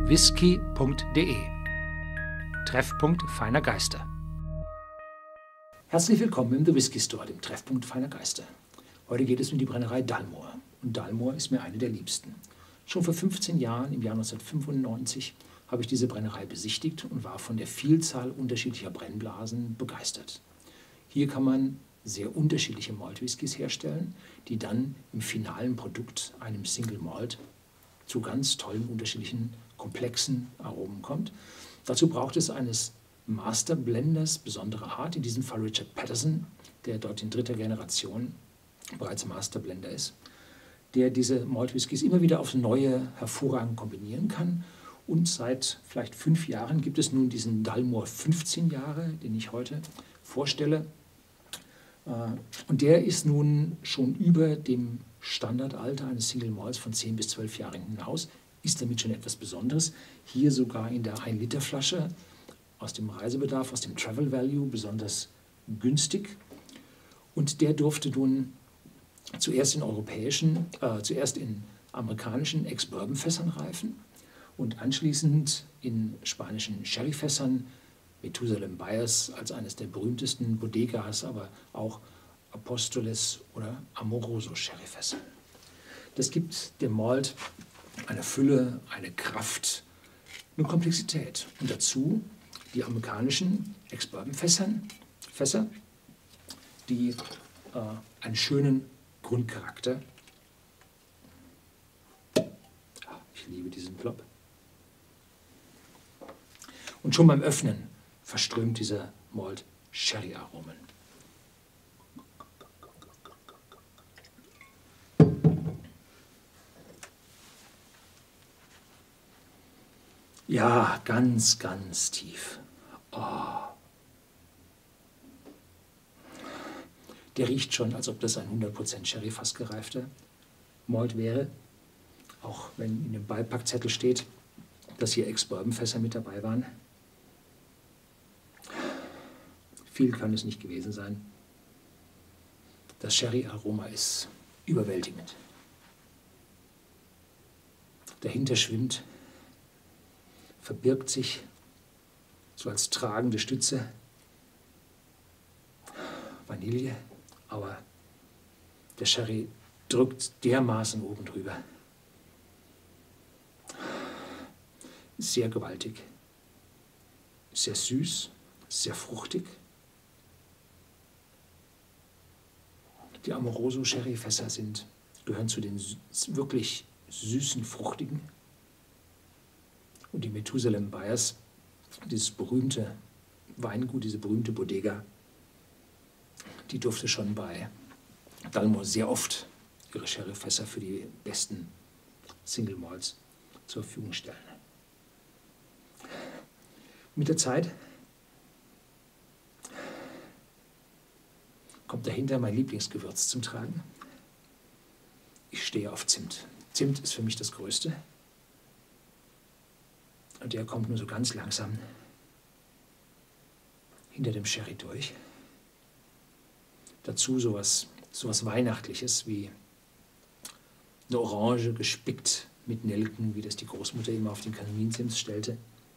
whisky.de. Treffpunkt feiner Geister. Herzlich willkommen im The Whisky Store, dem Treffpunkt feiner Geister. Heute geht es um die Brennerei Dalmor. Und Dalmor ist mir eine der liebsten. Schon vor 15 Jahren, im Jahr 1995, habe ich diese Brennerei besichtigt und war von der Vielzahl unterschiedlicher Brennblasen begeistert. Hier kann man sehr unterschiedliche Malt-Whiskys herstellen, die dann im finalen Produkt, einem Single Malt, zu ganz tollen, unterschiedlichen, komplexen Aromen kommt. Dazu braucht es eines Master Blenders besonderer Art, in diesem Fall Richard Patterson, der dort in dritter Generation bereits Master Blender ist, der diese Malt Whiskys immer wieder aufs Neue hervorragend kombinieren kann. Und seit vielleicht 5 Jahren gibt es nun diesen Dalmor 15 Jahre, den ich heute vorstelle. Und der ist nun schon über dem Standardalter eines Single Malts von 10 bis 12 Jahren hinaus, ist damit schon etwas Besonderes. Hier sogar in der 1-Liter-Flasche aus dem Reisebedarf, aus dem Travel Value besonders günstig. Und der durfte nun zuerst in amerikanischen Ex-Bourbon-Fässern reifen und anschließend in spanischen Sherry-Fässern, Methusalem Byers als eines der berühmtesten Bodegas, aber auch Apóstoles oder Amoroso Sherryfässer. Das gibt dem Malt eine Fülle, eine Kraft, eine Komplexität. Und dazu die amerikanischen Ex-Bourbon-Fässer, die einen schönen Grundcharakter. Ich liebe diesen Plop. Und schon beim Öffnen verströmt dieser Malt Sherry-Aromen. Ja, ganz, ganz tief. Oh. Der riecht schon, als ob das ein 100% Sherry-Fass gereifter Malt wäre. Auch wenn in dem Beipackzettel steht, dass hier Ex-Bourbon-Fässer mit dabei waren. Viel kann es nicht gewesen sein. Das Sherry-Aroma ist überwältigend. Dahinter schwimmt, verbirgt sich so als tragende Stütze Vanille, aber der Sherry drückt dermaßen oben drüber. Sehr gewaltig, sehr süß, sehr fruchtig. Die Amoroso Sherryfässer gehören zu den wirklich süßen, fruchtigen. Und die Methusalem Byers, dieses berühmte Weingut, diese berühmte Bodega, die durfte schon bei Dalmor sehr oft ihre Sherryfässer für die besten Single Malts zur Verfügung stellen. Mit der Zeit kommt dahinter mein Lieblingsgewürz zum Tragen. Ich stehe auf Zimt. Zimt ist für mich das Größte. Und der kommt nur so ganz langsam hinter dem Sherry durch. Dazu sowas Weihnachtliches wie eine Orange gespickt mit Nelken, wie das die Großmutter immer auf den Kaminsims stellte.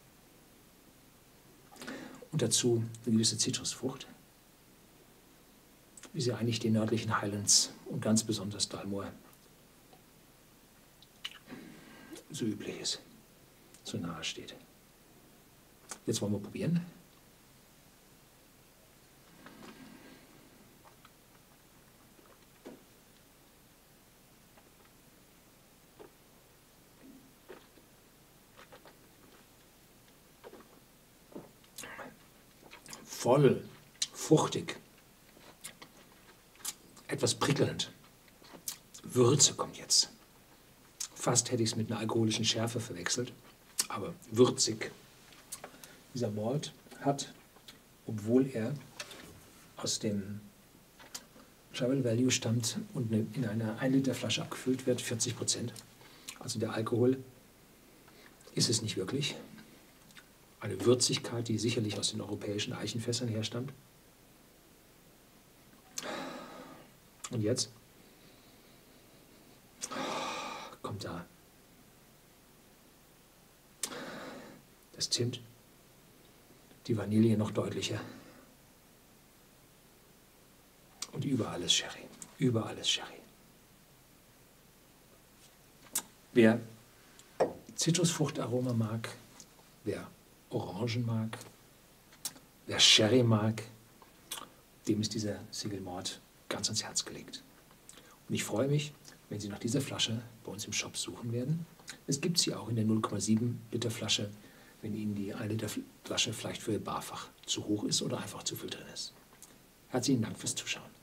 Und dazu eine gewisse Zitrusfrucht, wie sie eigentlich den nördlichen Highlands und ganz besonders Dalmor so üblich ist, so nahe steht. Jetzt wollen wir probieren. Voll, fruchtig, etwas prickelnd. Würze kommt jetzt. Fast hätte ich es mit einer alkoholischen Schärfe verwechselt, aber würzig. Dieser Malt hat, obwohl er aus dem Travel Value stammt und in einer 1-Liter-Flasche abgefüllt wird, 40%. Also der Alkohol ist es nicht wirklich. Eine Würzigkeit, die sicherlich aus den europäischen Eichenfässern herstammt. Und jetzt kommt da das Zimt, die Vanille noch deutlicher. Und überall ist Sherry. Überall ist Sherry. Wer Zitrusfruchtaroma mag, wer Orangen mag, wer Sherry mag, dem ist dieser Single Malt ganz ans Herz gelegt. Und ich freue mich, wenn Sie nach dieser Flasche bei uns im Shop suchen werden. Es gibt sie auch in der 0,7 Liter Flasche, wenn Ihnen die 1 Liter Flasche vielleicht für Ihr Barfach zu hoch ist oder einfach zu viel drin ist. Herzlichen Dank fürs Zuschauen.